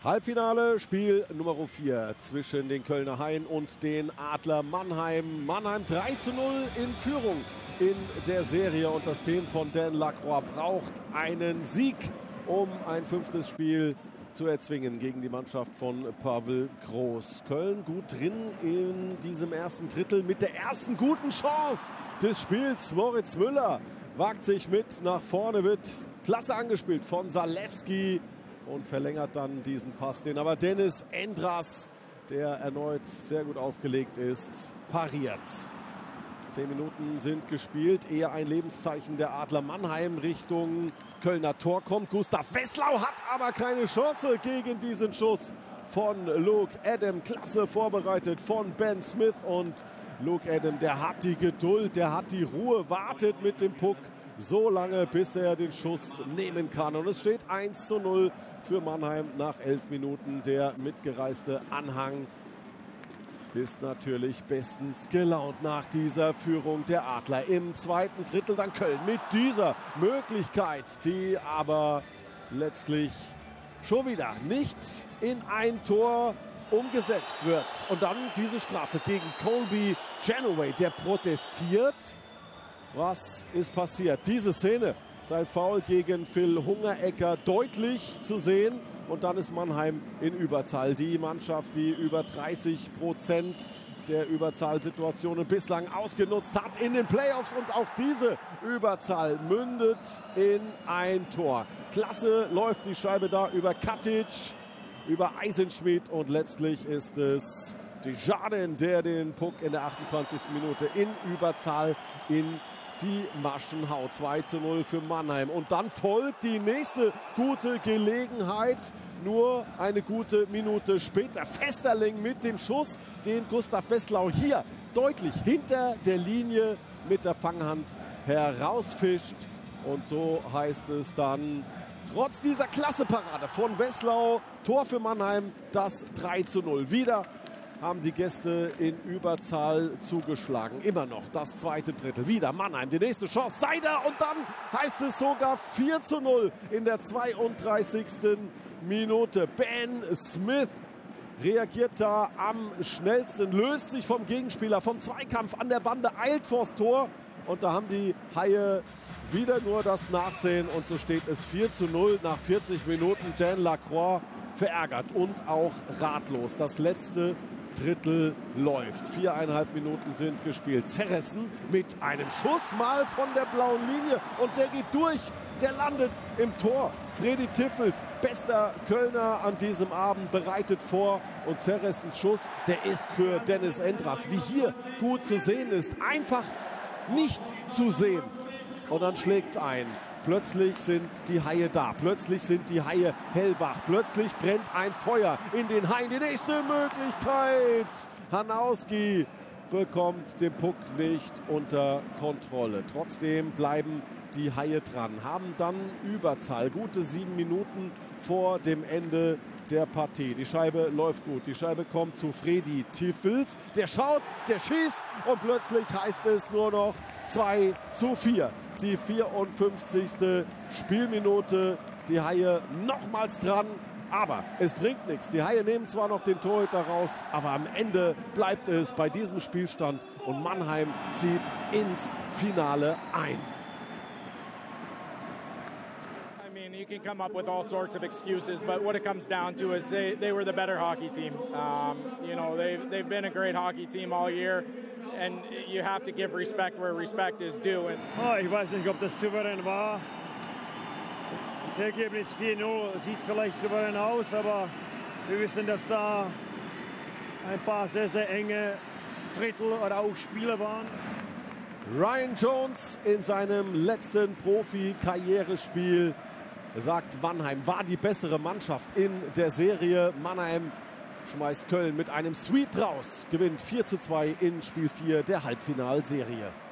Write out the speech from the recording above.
Halbfinale, Spiel Nummer 4 zwischen den Kölner Haien und den Adler Mannheim. Mannheim 3:0 in Führung in der Serie und das Team von Dan Lacroix braucht einen Sieg, um ein 5. Spiel zu erzwingen gegen die Mannschaft von Pavel Groß. Köln gut drin in diesem ersten Drittel mit der ersten guten Chance des Spiels. Moritz Müller wagt sich mit nach vorne, wird klasse angespielt von Zalewski und verlängert dann diesen Pass, den aber Dennis Endras, der erneut sehr gut aufgelegt ist, pariert. 10 Minuten sind gespielt, eher ein Lebenszeichen der Adler Mannheim Richtung Kölner Tor kommt. Gustav Wesslau hat aber keine Chance gegen diesen Schuss von Luke Adam. Klasse vorbereitet von Ben Smith und Luke Adam, der hat die Geduld, der hat die Ruhe, wartet mit dem Puck so lange, bis er den Schuss nehmen kann. Und es steht 1:0 für Mannheim nach 11 Minuten. Der mitgereiste Anhang ist natürlich bestens gelaunt nach dieser Führung der Adler. Im zweiten Drittel dann Köln mit dieser Möglichkeit, die aber letztlich schon wieder nicht in ein Tor umgesetzt wird. Und dann diese Strafe gegen Colby Janaway, der protestiert. Was ist passiert? Diese Szene, sein Foul gegen Phil Hungerecker deutlich zu sehen. Und dann ist Mannheim in Überzahl. Die Mannschaft, die über 30% der Überzahlsituationen bislang ausgenutzt hat in den Playoffs. Und auch diese Überzahl mündet in ein Tor. Klasse läuft die Scheibe da über Katic, über Eisenschmidt. Und letztlich ist es Desjardins, der den Puck in der 28. Minute in Überzahl in die Maschen haut. 2:0 für Mannheim. Und dann folgt die nächste gute Gelegenheit. Nur eine gute Minute später. Festerling mit dem Schuss, den Gustav Wesslau hier deutlich hinter der Linie mit der Fanghand herausfischt. Und so heißt es dann, trotz dieser Klasseparade von Wesslau, Tor für Mannheim, das 3:0. Wieder haben die Gäste in Überzahl zugeschlagen. Immer noch das zweite Drittel. Wieder Mannheim, die nächste Chance. Seider und dann heißt es sogar 4:0 in der 32. Minute. Ben Smith reagiert da am schnellsten, löst sich vom Gegenspieler, vom Zweikampf an der Bande, eilt vors Tor. Und da haben die Haie wieder nur das Nachsehen. Und so steht es 4:0 nach 40 Minuten. Dan Lacroix verärgert und auch ratlos. Das letzte Drittel läuft. 4,5 Minuten sind gespielt. Zerressen mit einem Schuss mal von der blauen Linie und der geht durch. Der landet im Tor. Freddy Tiffels, bester Kölner an diesem Abend, bereitet vor. Und Zerressens Schuss, der ist für Dennis Endras, wie hier gut zu sehen ist, einfach nicht zu sehen. Und dann schlägt's ein. Plötzlich sind die Haie da. Plötzlich sind die Haie hellwach. Plötzlich brennt ein Feuer in den Haien. Die nächste Möglichkeit. Hanauski bekommt den Puck nicht unter Kontrolle. Trotzdem bleiben die Haie dran. Haben dann Überzahl. Gute 7 Minuten vor dem Ende der Partie. Die Scheibe läuft gut. Die Scheibe kommt zu Freddy Tiffels. Der schaut, der schießt und plötzlich heißt es nur noch 2:4. Die 54. Spielminute. Die Haie nochmals dran. Aber es bringt nichts. Die Haie nehmen zwar noch den Torhüter raus, aber am Ende bleibt es bei diesem Spielstand. Und Mannheim zieht ins Finale ein. You can come up with all sorts of excuses, but what it comes down to is they were the better hockey team. You know, they've been a great hockey team all year, and you have to give respect where respect is due. And ich weiß nicht, ob das souverän war. Das Ergebnis 4:0 sieht vielleicht souverän aus, aber wir wissen, dass da ein paar sehr, sehr enge Drittel oder auch Spiele waren. Ryan Jones in seinem letzten Profi-Karrierespiel sagt, Mannheim war die bessere Mannschaft in der Serie. Mannheim schmeißt Köln mit einem Sweep raus, gewinnt 4:2 in Spiel 4 der Halbfinalserie.